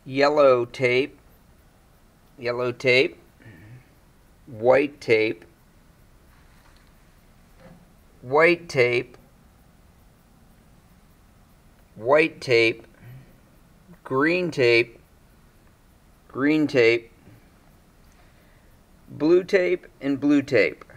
yellow tape, yellow tape, white tape, white tape, white tape, green tape, green tape, blue tape, and blue tape.